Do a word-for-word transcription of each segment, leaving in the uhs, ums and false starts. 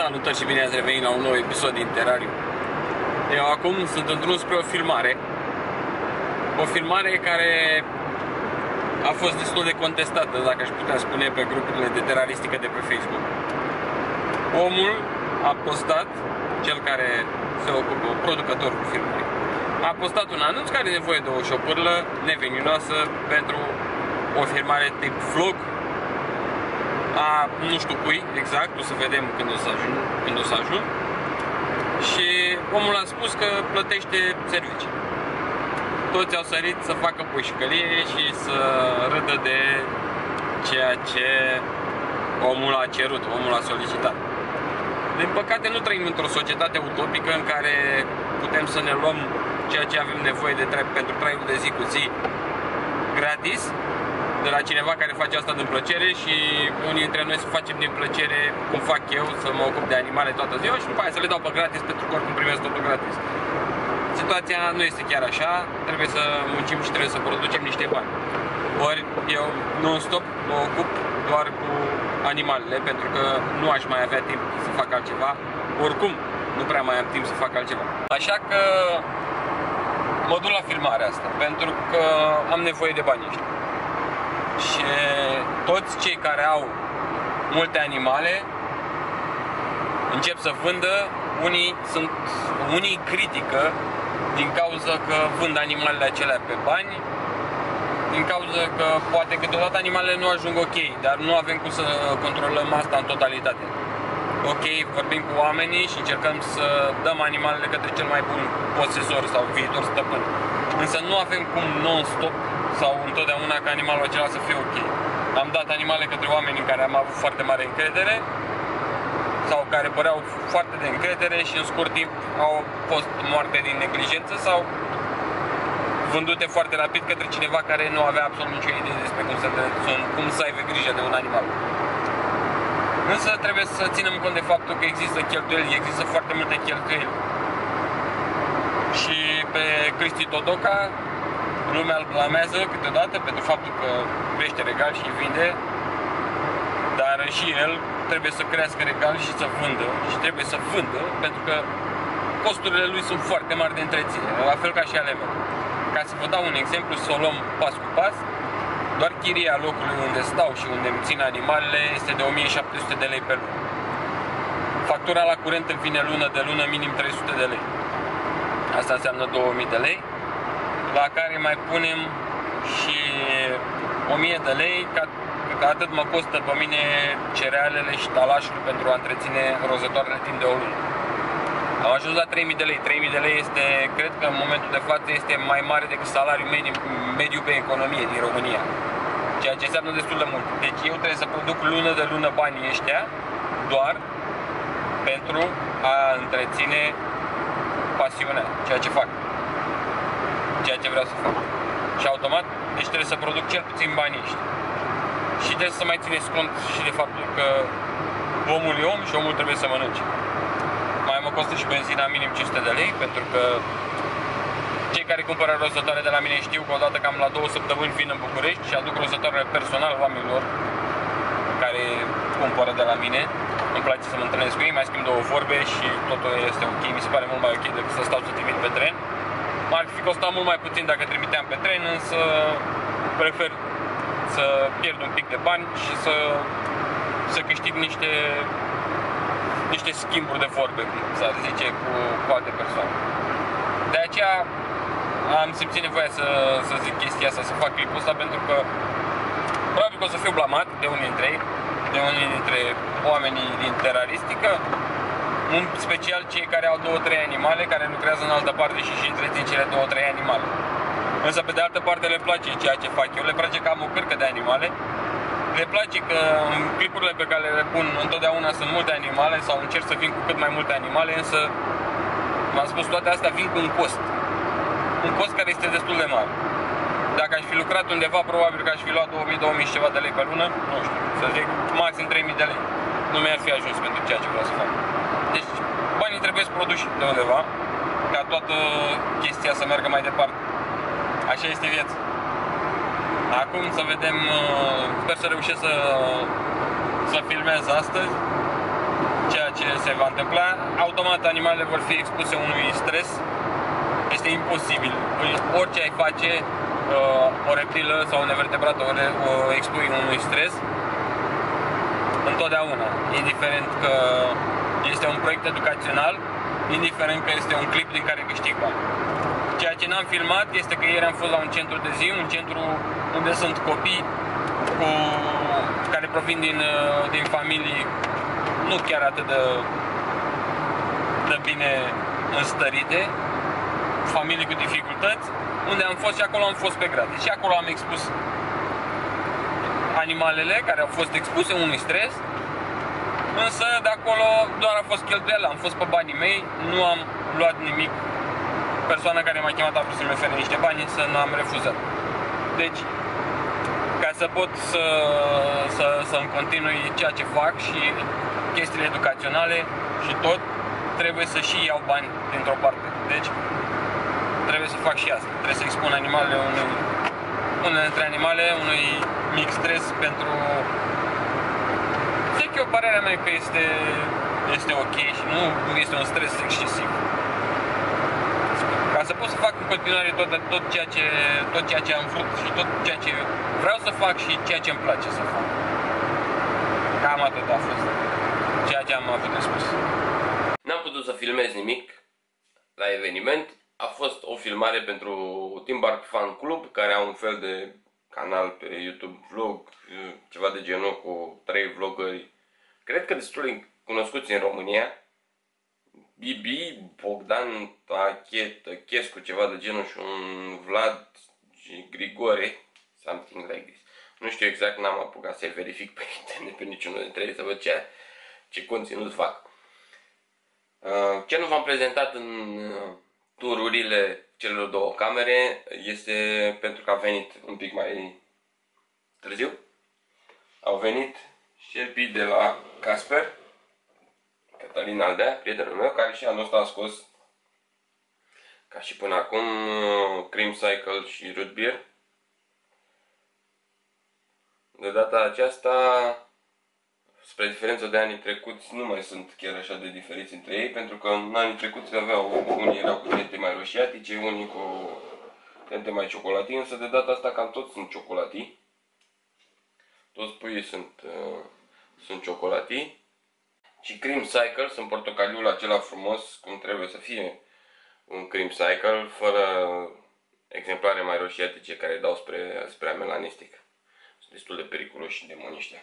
Salutări și bine ați revenit la un nou episod din Terrariu. Eu acum sunt în drum spre o filmare. O filmare care a fost destul de contestată, dacă aș putea spune, pe grupurile de teraristică de pe Facebook. Omul a postat, cel care se ocupă, producătorul filmării, a postat un anunț care are nevoie de o șopârlă neveninoasă pentru o filmare tip vlog a nu știu cui exact, o să vedem când o să ajung, când o să ajung. Și omul a spus că plătește servicii. Toți au sărit să facă pușcălie și să râdă de ceea ce omul a cerut, omul a solicitat. Din păcate nu trăim într-o societate utopică în care putem să ne luăm ceea ce avem nevoie de trai pentru traiul de zi cu zi gratis de la cineva care face asta din plăcere și unii dintre noi să facem din plăcere cum fac eu, să mă ocup de animale toată ziua și după aia să le dau pe gratis pentru că oricum primesc totul gratis. Situația nu este chiar așa, trebuie să muncim și trebuie să producem niște bani. Ori eu non-stop mă ocup doar cu animalele pentru că nu aș mai avea timp să fac altceva, oricum nu prea mai am timp să fac altceva. Așa că mă duc la filmarea asta pentru că am nevoie de banii ăștia. Și toți cei care au multe animale încep să vândă, unii sunt, unii critică din cauza că vând animalele acelea pe bani, din cauza că poate câteodată animalele nu ajung ok, dar nu avem cum să controlăm asta în totalitate. Ok, vorbim cu oamenii și încercăm să dăm animalele către cel mai bun posesor sau viitor stăpân. Însă nu avem cum non-stop sau întotdeauna ca animalul acela să fie ok. Am dat animale către oameni în care am avut foarte mare încredere sau care păreau foarte de încredere și în scurt timp au fost moarte din neglijență sau vândute foarte rapid către cineva care nu avea absolut nicio idee despre cum să, cum să aibă grijă de un animal. Însă trebuie să ținem cont de faptul că există cheltuieli, există foarte multe cheltuieli. Și pe Cristi Todoca lumea îl blamează câteodată pentru faptul că crește regal și îi vinde, dar și el trebuie să crească regal și să vândă. Și trebuie să vândă pentru că costurile lui sunt foarte mari de întreținere, la fel ca și ale mele. Ca să vă dau un exemplu, să o luăm pas cu pas, doar chiria locului unde stau și unde îmi țin animalele este de o mie șapte sute de lei pe lună. Factura la curent îmi vine lună de lună minim trei sute de lei. Asta înseamnă două mii de lei, la care mai punem și o mie de lei, ca, ca atât mă costă pe mine cerealele și talașul pentru a întreține rozătoarele timp de o lună. Am ajuns la trei mii de lei. trei mii de lei este, cred că în momentul de față, este mai mare decât salariul mediu, mediu pe economie din România. Ceea ce înseamnă destul de mult. Deci eu trebuie să produc lună de lună banii ăștia doar pentru a întreține pasiunea, ceea ce fac, ceea ce vreau să fac. Și automat, deci trebuie să produc cel puțin banii ăștia. Și trebuie să mai țineți cont și de faptul că omul e om și omul trebuie să mănânce. Mai mă costă și benzina minim cinci sute de lei, pentru că cei care cumpără rozătoare de la mine știu că odată cam la două săptămâni vin în București și aduc rozătoarele personal oamenilor care cumpără de la mine. Îmi place să mă întâlnesc cu ei, mai schimb două vorbe și totul este ok, mi se pare mult mai ok decât să stau să trimit pe tren. M-ar fi costat mult mai puțin dacă trimiteam pe tren, însă prefer să pierd un pic de bani și să, să câștig niște, niște schimburi de vorbe, cum s-ar zice, cu, cu alte persoane. De aceea am simțit nevoia să, să zic chestia asta, să fac clipul ăsta, pentru că probabil că o să fiu blamat de unii dintre ei, de unii dintre oamenii din teraristică, în special cei care au două trei animale, care lucrează în altă parte și și întrețin cele două trei animale. Însă pe de altă parte le place ceea ce fac eu, le place că am o cârcă de animale, le place că în clipurile pe care le pun întotdeauna sunt multe animale sau încerc să vin cu cât mai multe animale, însă v-am spus, toate astea vin cu un cost. Un cost care este destul de mare. Dacă aș fi lucrat undeva, probabil că aș fi luat două mii, două mii și ceva de lei pe lună, nu știu, să zic maxim trei mii de lei. Nu mi-ar fi ajuns pentru ceea ce vreau să fac. Deci banii trebuie să produși de undeva ca toată chestia să meargă mai departe. Așa este viața. Acum să vedem, sper să reușesc să, să filmez astăzi ceea ce se se va întâmpla, automat animalele vor fi expuse unui stres. Este imposibil. Orice ai face, o reptilă sau un nevertebrat o expui unui stres, întotdeauna, indiferent că este un proiect educațional, indiferent că este un clip din care câștig bani. Ceea ce n-am filmat este că ieri am fost la un centru de zi, un centru unde sunt copii cu, care provin din, din familii nu chiar atât de, de bine înstărite, familii cu dificultăți, unde am fost și acolo am fost pe gratis. Și acolo am expus animalele care au fost expuse unui stres, însă de acolo doar a fost cheltuială, am fost pe banii mei, nu am luat nimic. Persoana care m-a chemat a vrut să-mi ofere niște bani, să nu am refuzat. Deci, ca să pot să, să, să-mi continui ceea ce fac și chestiile educaționale și tot, trebuie să și iau bani dintr-o parte. Deci, trebuie să fac și asta. Trebuie să expun animalele unui, unele dintre animale unui mic stres pentru... Zic eu, părerea mea că este, este ok și nu este un stres excesiv. Ca să pot să fac în continuare tot, tot, ceea ce, tot ceea ce am vrut și tot ceea ce vreau să fac și ceea ce îmi place să fac. Cam atât a fost ceea ce am avut de spus. N-am putut să filmez nimic la eveniment. A fost o filmare pentru Team Bark Fan Club, care au un fel de canal pe YouTube, vlog, ceva de genul, cu trei vlogări, cred că destul de cunoscuți în România. Bibi, Bogdan, Tachescu, ceva de genul, și un Vlad și Grigore, something like this. Nu știu exact, n-am apucat să verific pe internet pe niciunul dintre ei, să văd ce, ce conținut fac. Ce nu v-am prezentat în tururile celor două camere este pentru că a venit un pic mai târziu. Au venit șerpii de la Casper, Cătălin Aldea, prietenul meu, care și anul ăsta a scos, ca și până acum, Cream Cycle și Root Beer. De data aceasta, spre diferență de anii trecuți, nu mai sunt chiar așa de diferiți între ei, pentru că în anii trecuți aveau, unii erau cu tente mai roșiatice, unii cu tente mai ciocolatii, însă de data asta cam toți sunt ciocolatii. Toți puii sunt, uh, sunt ciocolatii. Și Cream Cycle sunt portocaliul acela frumos, cum trebuie să fie un Cream Cycle, fără exemplare mai roșiatice care dau spre, spre amelanistic. Sunt destul de periculoși și demoniști.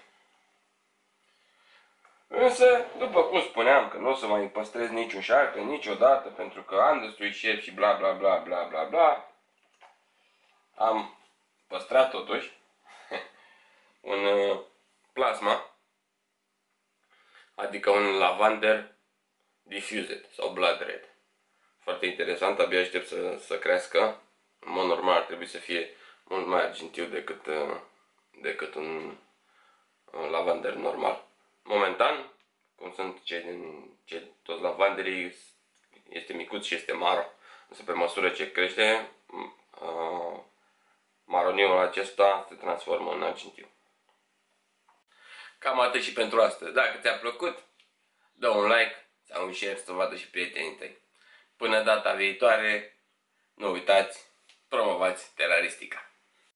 Însă, după cum spuneam, că nu o să mai păstrez niciun șarpe niciodată, pentru că am destui șerpi și bla bla bla bla bla bla, am păstrat totuși un uh, plasma, adică un lavander diffused sau blood red. Foarte interesant, abia aștept să, să crească. În mod normal ar trebui să fie mult mai argintiu decât, uh, decât un, un lavander normal. Momentan, cum sunt cei din cei, toți lavanderii, este micuț și este maro. Însă pe măsură ce crește, uh, maroniul acesta se transformă în argintiu. Cam atât și pentru astăzi. Dacă ți-a plăcut, dă un like sau un share să vadă și prietenii tăi. Până data viitoare, nu uitați, promovați Teraristica.